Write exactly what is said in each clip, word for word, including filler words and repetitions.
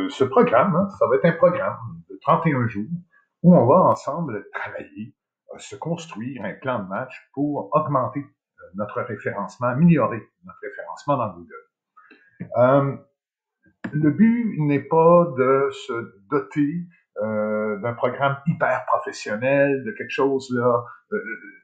euh, ce programme, hein, ça va être un programme de trente et un jours où on va ensemble travailler, euh, se construire un plan de match pour augmenter euh, notre référencement, améliorer notre référencement dans Google. Euh, le but n'est pas de se doter euh, d'un programme hyper professionnel, de quelque chose là. Euh,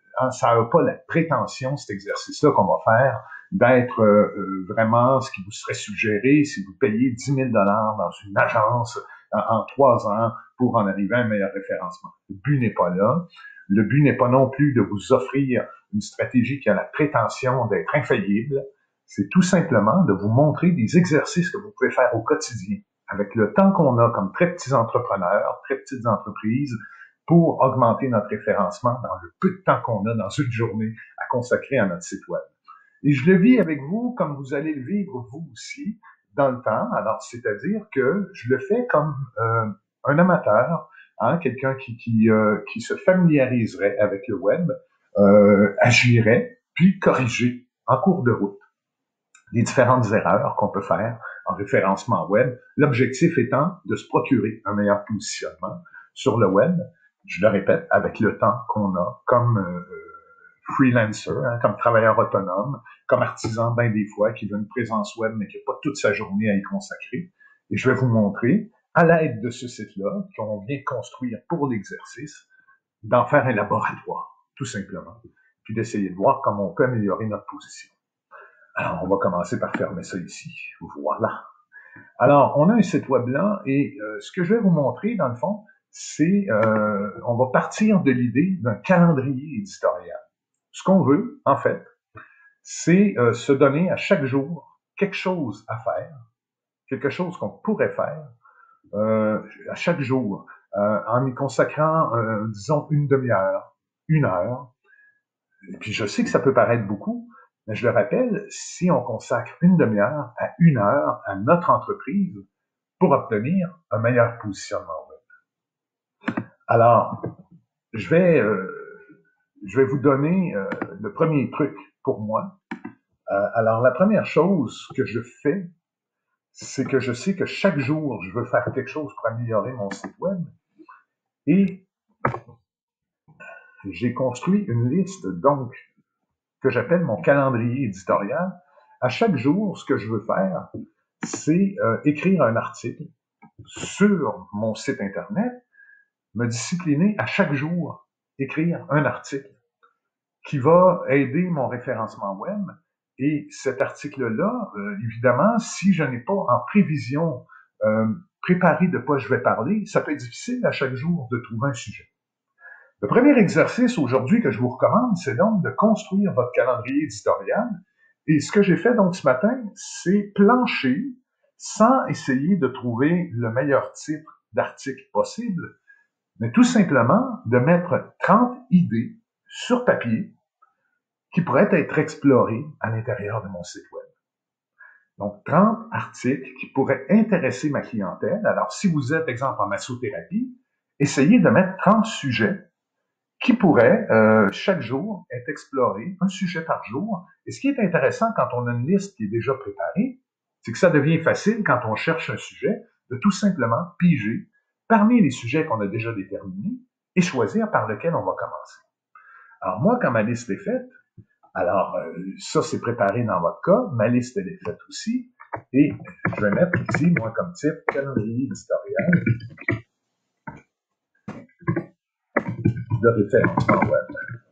ça n'a pas la prétention, cet exercice-là qu'on va faire, d'être euh, vraiment ce qui vous serait suggéré si vous payez dix mille dollars dans une agence en, en trois ans pour en arriver à un meilleur référencement. Le but n'est pas là. Le but n'est pas non plus de vous offrir une stratégie qui a la prétention d'être infaillible. C'est tout simplement de vous montrer des exercices que vous pouvez faire au quotidien avec le temps qu'on a comme très petits entrepreneurs, très petites entreprises, pour augmenter notre référencement dans le peu de temps qu'on a dans une journée à consacrer à notre site web. Et je le vis avec vous comme vous allez le vivre vous aussi dans le temps. Alors, c'est-à-dire que je le fais comme euh, un amateur, hein, quelqu'un qui, qui, euh, qui se familiariserait avec le web, euh, agirait, puis corriger en cours de route les différentes erreurs qu'on peut faire en référencement web. L'objectif étant de se procurer un meilleur positionnement sur le web, je le répète, avec le temps qu'on a comme euh, freelancer, hein, comme travailleur autonome, comme artisan, bien des fois, qui veut une présence web, mais qui n'a pas toute sa journée à y consacrer. Et je vais vous montrer, à l'aide de ce site-là, qu'on vient construire pour l'exercice, d'en faire un laboratoire, tout simplement, puis d'essayer de voir comment on peut améliorer notre position. Alors, on va commencer par fermer ça ici. Voilà. Alors, on a un site web là, et euh, ce que je vais vous montrer, dans le fond, c'est, euh, on va partir de l'idée d'un calendrier éditorial. Ce qu'on veut, en fait, c'est euh, se donner à chaque jour quelque chose à faire, quelque chose qu'on pourrait faire euh, à chaque jour, euh, en y consacrant, euh, disons, une demi-heure, une heure. Et puis, je sais que ça peut paraître beaucoup, mais je le rappelle, si on consacre une demi-heure à une heure à notre entreprise pour obtenir un meilleur positionnement web. Alors, je vais, euh, je vais vous donner euh, le premier truc pour moi. Euh, alors, la première chose que je fais, c'est que je sais que chaque jour, je veux faire quelque chose pour améliorer mon site web. Et j'ai construit une liste, donc, que j'appelle mon calendrier éditorial. À chaque jour, ce que je veux faire, c'est euh, écrire un article sur mon site Internet, me discipliner à chaque jour, écrire un article qui va aider mon référencement web. Et cet article-là, euh, évidemment, si je n'ai pas en prévision euh, préparé de quoi je vais parler, ça peut être difficile à chaque jour de trouver un sujet. Le premier exercice aujourd'hui que je vous recommande, c'est donc de construire votre calendrier éditorial. Et ce que j'ai fait donc ce matin, c'est plancher sans essayer de trouver le meilleur titre d'article possible, mais tout simplement de mettre trente idées sur papier qui pourraient être explorées à l'intérieur de mon site web. Donc, trente articles qui pourraient intéresser ma clientèle. Alors, si vous êtes, exemple, en massothérapie, essayez de mettre trente sujets qui pourrait euh, chaque jour être exploré, un sujet par jour. Et ce qui est intéressant quand on a une liste qui est déjà préparée, c'est que ça devient facile quand on cherche un sujet de tout simplement piger parmi les sujets qu'on a déjà déterminés et choisir par lequel on va commencer. Alors moi, quand ma liste est faite, alors euh, ça c'est préparé dans votre cas, ma liste elle est faite aussi, et je vais mettre ici, moi comme type, calendrier éditorial de référencement web.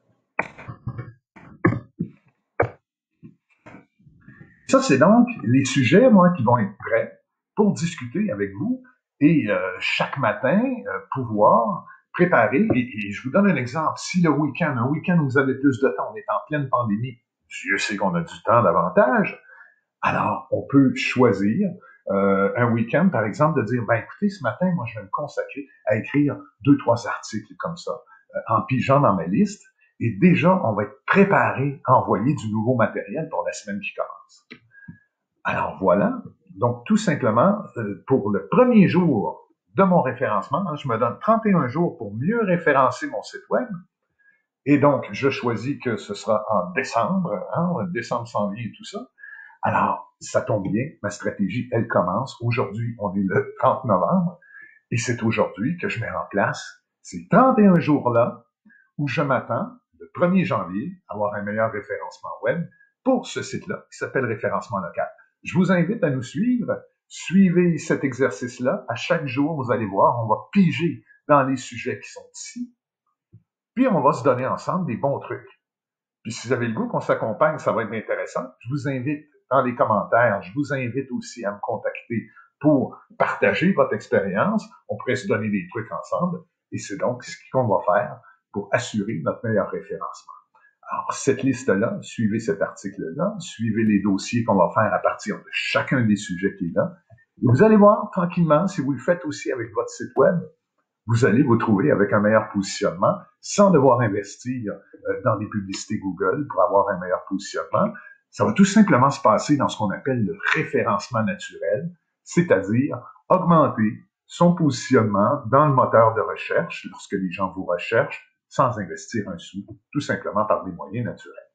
Ça, c'est donc les sujets, moi, qui vont être prêts pour discuter avec vous et euh, chaque matin, euh, pouvoir préparer. Et, et je vous donne un exemple. Si le week-end, un week-end où vous avez plus de temps, on est en pleine pandémie, Dieu sait qu'on a du temps davantage, alors on peut choisir euh, un week-end, par exemple, de dire, ben écoutez, ce matin, moi, je vais me consacrer à écrire deux, trois articles comme ça, euh, en pigeant dans ma liste. Et déjà, on va être préparé à envoyer du nouveau matériel pour la semaine qui commence. Alors voilà, donc tout simplement, euh, pour le premier jour de mon référencement, hein, je me donne trente et un jours pour mieux référencer mon site web. Et donc, je choisis que ce sera en décembre, hein, décembre s'en vient et tout ça. Alors, ça tombe bien, ma stratégie, elle commence. Aujourd'hui, on est le trente novembre, et c'est aujourd'hui que je mets en place ces trente et un jours-là où je m'attends, le premier janvier, à avoir un meilleur référencement web pour ce site-là qui s'appelle Référencement local. Je vous invite à nous suivre. Suivez cet exercice-là. À chaque jour, vous allez voir, on va piger dans les sujets qui sont ici. Puis, on va se donner ensemble des bons trucs. Puis, si vous avez le goût qu'on s'accompagne, ça va être intéressant. Je vous invite dans les commentaires, je vous invite aussi à me contacter pour partager votre expérience. On pourrait se donner des trucs ensemble. Et c'est donc ce qu'on va faire pour assurer notre meilleur référencement. Alors, cette liste-là, suivez cet article-là, suivez les dossiers qu'on va faire à partir de chacun des sujets qui est là. Et vous allez voir tranquillement, si vous le faites aussi avec votre site web, vous allez vous trouver avec un meilleur positionnement sans devoir investir dans des publicités Google pour avoir un meilleur positionnement. Ça va tout simplement se passer dans ce qu'on appelle le référencement naturel, c'est-à-dire augmenter son positionnement dans le moteur de recherche lorsque les gens vous recherchent sans investir un sou, tout simplement par des moyens naturels.